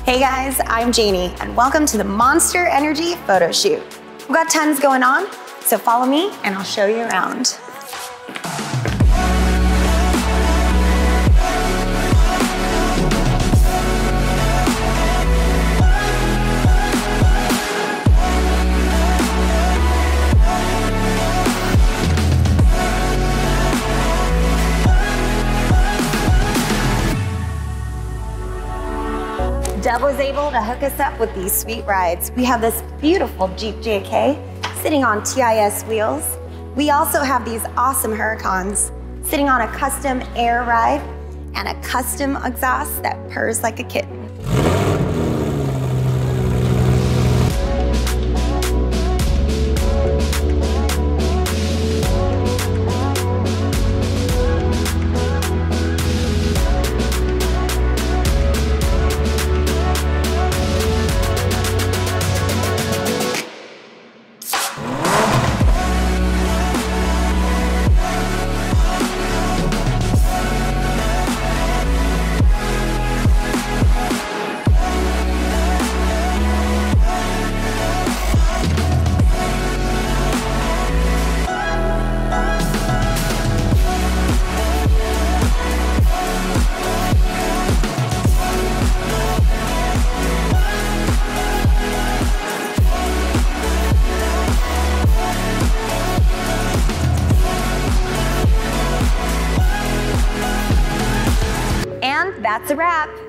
Hey guys, I'm Janie, and welcome to the Monster Energy photo shoot. We've got tons going on, so follow me and I'll show you around. Deb was able to hook us up with these sweet rides. We have this beautiful Jeep JK sitting on TIS wheels. We also have these awesome Huracans sitting on a custom air ride and a custom exhaust that purrs like a kitten. And that's a wrap.